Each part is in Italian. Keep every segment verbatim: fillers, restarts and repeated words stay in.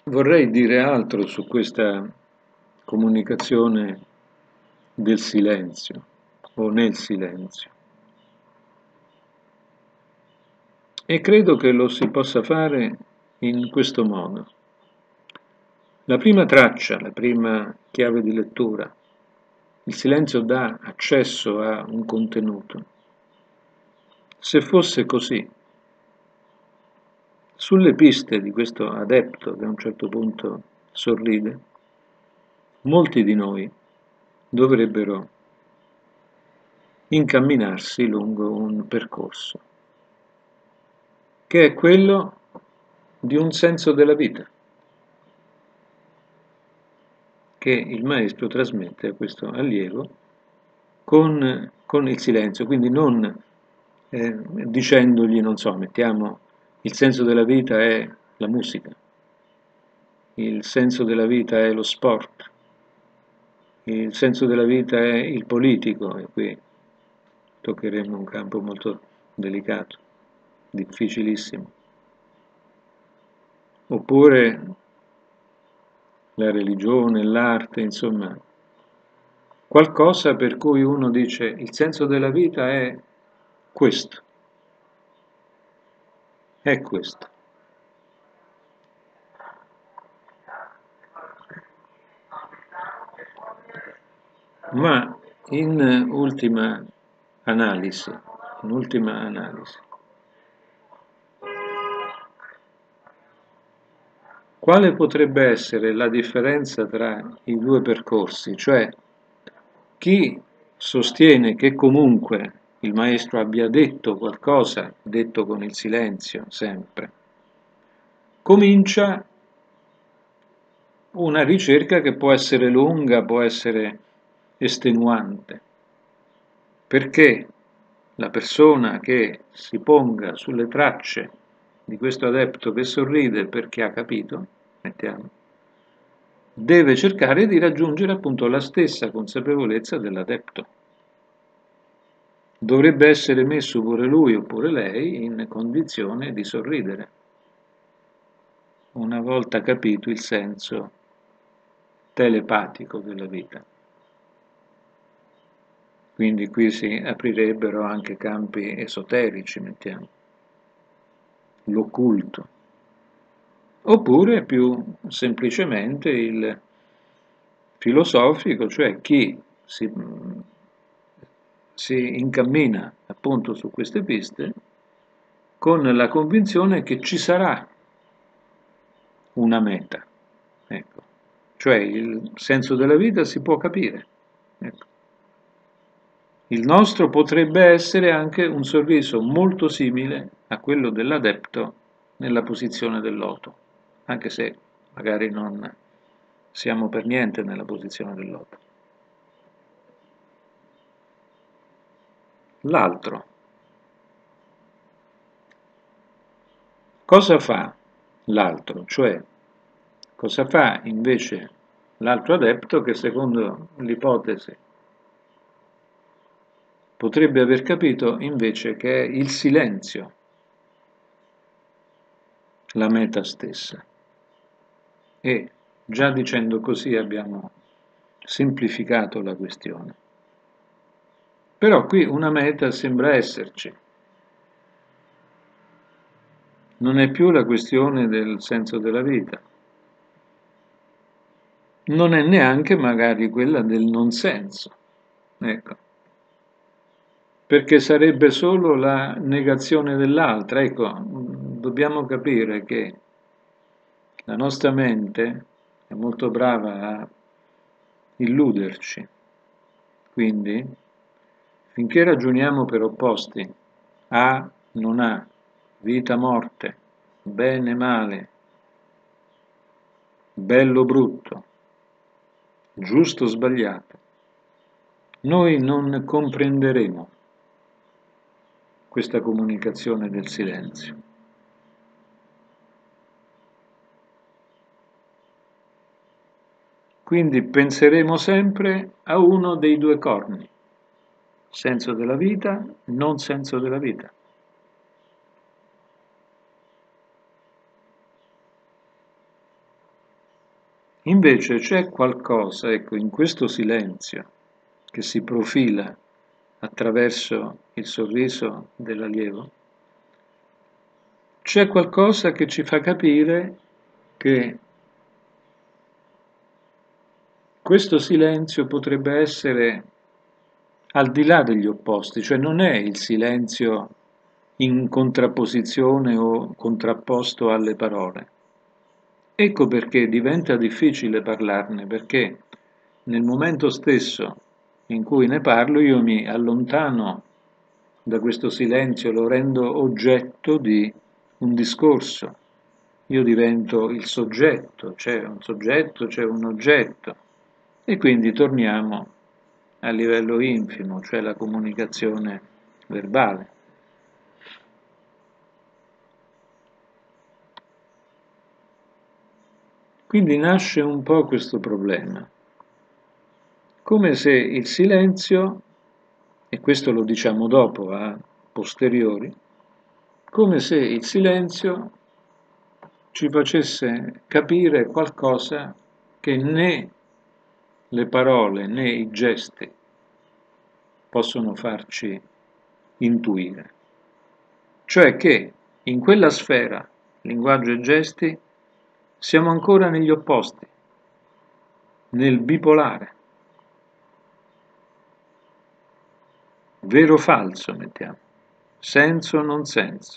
Vorrei dire altro su questa comunicazione del silenzio o nel silenzio e credo che lo si possa fare in questo modo. La prima traccia, la prima chiave di lettura, il silenzio dà accesso a un contenuto. Se fosse così, sulle piste di questo adepto che a un certo punto sorride, molti di noi dovrebbero incamminarsi lungo un percorso, che è quello di un senso della vita, che il maestro trasmette a questo allievo con, con il silenzio, quindi non eh, dicendogli, non so, mettiamo, il senso della vita è la musica, il senso della vita è lo sport, il senso della vita è il politico, e qui toccheremo un campo molto delicato, difficilissimo. Oppure la religione, l'arte, insomma, qualcosa per cui uno dice il senso della vita è questo, è questo. Ma in ultima analisi, in ultima analisi, quale potrebbe essere la differenza tra i due percorsi? Cioè, chi sostiene che comunque il maestro abbia detto qualcosa, detto con il silenzio sempre, comincia una ricerca che può essere lunga, può essere estenuante, perché la persona che si ponga sulle tracce di questo adepto che sorride perché ha capito, mettiamo, deve cercare di raggiungere appunto la stessa consapevolezza dell'adepto. Dovrebbe essere messo pure lui oppure lei in condizione di sorridere, una volta capito il senso telepatico della vita. Quindi qui si aprirebbero anche campi esoterici, mettiamo, l'occulto. Oppure più semplicemente il filosofico, cioè chi si, si incammina appunto su queste piste con la convinzione che ci sarà una meta, ecco. Cioè il senso della vita si può capire. Ecco. Il nostro potrebbe essere anche un sorriso molto simile a quello dell'adepto nella posizione del loto, anche se magari non siamo per niente nella posizione del loto. L'altro. Cosa fa l'altro? Cioè, cosa fa invece l'altro adepto che secondo l'ipotesi potrebbe aver capito invece che è il silenzio la meta stessa. E già dicendo così abbiamo semplificato la questione. Però qui una meta sembra esserci. Non è più la questione del senso della vita. Non è neanche magari quella del non senso. Ecco. Perché sarebbe solo la negazione dell'altra. Ecco, dobbiamo capire che la nostra mente è molto brava a illuderci. Quindi, finché ragioniamo per opposti, A non ha, vita morte, bene male, bello brutto, giusto sbagliato, noi non comprenderemo questa comunicazione del silenzio. Quindi penseremo sempre a uno dei due corni, senso della vita, non senso della vita. Invece c'è qualcosa, ecco, in questo silenzio che si profila attraverso il sorriso dell'allievo, c'è qualcosa che ci fa capire che questo silenzio potrebbe essere al di là degli opposti, cioè non è il silenzio in contrapposizione o contrapposto alle parole. Ecco perché diventa difficile parlarne, perché nel momento stesso in cui ne parlo io mi allontano da questo silenzio, lo rendo oggetto di un discorso. Io divento il soggetto, c'è un soggetto, c'è un oggetto. E quindi torniamo a livello infimo, cioè la comunicazione verbale. Quindi nasce un po' questo problema, come se il silenzio, e questo lo diciamo dopo, a posteriori, come se il silenzio ci facesse capire qualcosa che né le parole né i gesti possono farci intuire. Cioè che in quella sfera, linguaggio e gesti, siamo ancora negli opposti, nel bipolare. Vero o falso, mettiamo. Senso o non senso.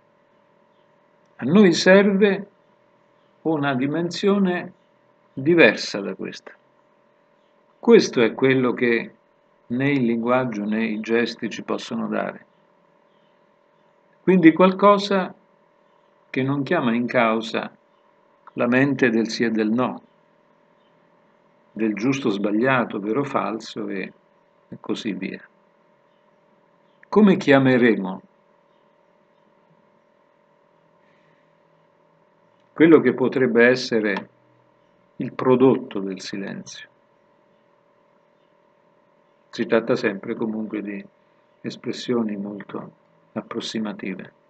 A noi serve una dimensione diversa da questa. Questo è quello che né il linguaggio né i gesti ci possono dare. Quindi qualcosa che non chiama in causa la mente del sì e del no, del giusto o sbagliato, vero o falso e, e così via. Come chiameremo quello che potrebbe essere il prodotto del silenzio? Si tratta sempre comunque di espressioni molto approssimative.